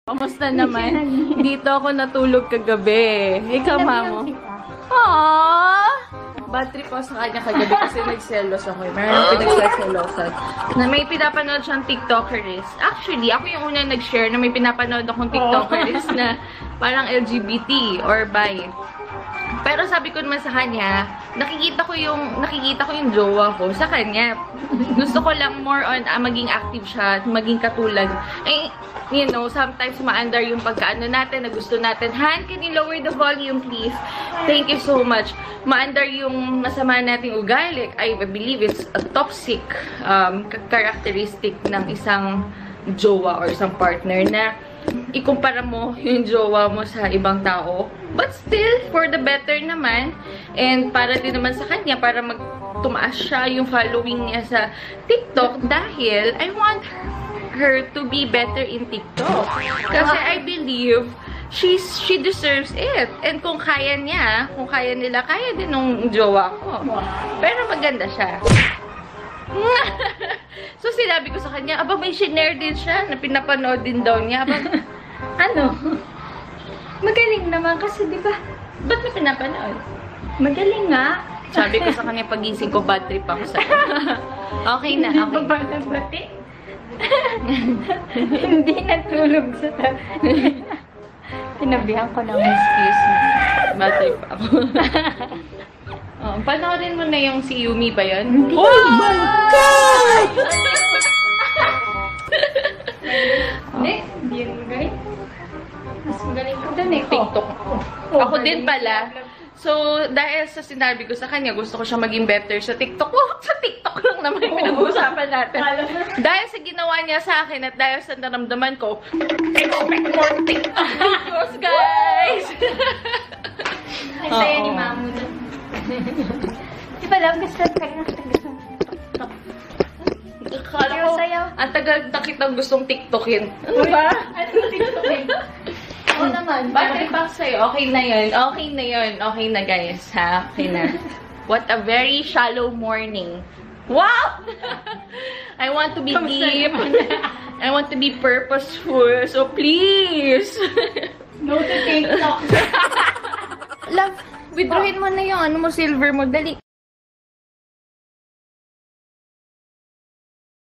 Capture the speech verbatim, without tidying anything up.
Kamusta naman? Dito ako natulog kagabi. Ikaw, mamo? Aww! Bad trip ako sa kanya kagabi kasi nagselos ako. Meron pinagselosan. Na may pinapanood siyang TikTokeris. Actually, ako yung una nag-share na may pinapanood akong TikTokeris na parang L G B T or bi. Pero sabi ko naman sa kanya, nakikita ko yung nakikita ko yung jowa ko sa kanya. Gusto ko lang more on uh, maging active siya, maging katulad. Eh, you know, sometimes maandar yung pagkaano natin na gusto natin. Han, can you lower the volume, please? Thank you so much. Maandar yung masama nating ugali. I believe it's a toxic um, characteristic ng isang jowa or isang partner na ikumpara mo yung jowa mo sa ibang tao. But still, for the better naman. And para din naman sa kanya, para mag tumaas siya yung following niya sa TikTok dahil I want her to be better in TikTok. Kasi I believe she's, she deserves it. And kung kaya niya, kung kaya nila, kaya din nung jowa ko. Pero maganda siya. So, sinabi ko sa kanya, aba, may shinare din siya na pinapanood din daw niya. Aba, ano? Magaling naman kasi, di ba? Ba't na pinapanood? Magaling nga. Sabi ko sa kanya, pagising ko, bad trip ako sa okay na, okay. Bati? Hindi natulog sa tabi. Tinabihan ko ng excuse me. Bad trip ako. Oh, panoorin mo na yung si Yumi ba yun? Oh my God! Hindi, hindi yun magaling. Mas magaling ko dun eh. TikTok. Ako din pala. So, dahil sa sinabi ko sa kanya, gusto ko siya maging better sa TikTok. Oh, sa TikTok lang naman yung pinag-uusapan natin. Dahil sa ginawa niya sa akin at dahil sa naramdaman ko, expect more TikTok videos, guys! Ang saya ni Mamu dun. Di ba lang, gusto ka gusto TikTok. Akala ko, ang tagal na kitang gustong TikTokin. Ano ba? Ano TikTokin? Oo naman. Battery pack sa'yo. Okay na yun. Okay na yun. Okay na, guys. Ha? Okay na. What a very shallow morning. Wow! I want to be deep. I want to be purposeful. So, please! No to TikTok. Love, withdrawin mo na yung ano mo, silver mo. Dali.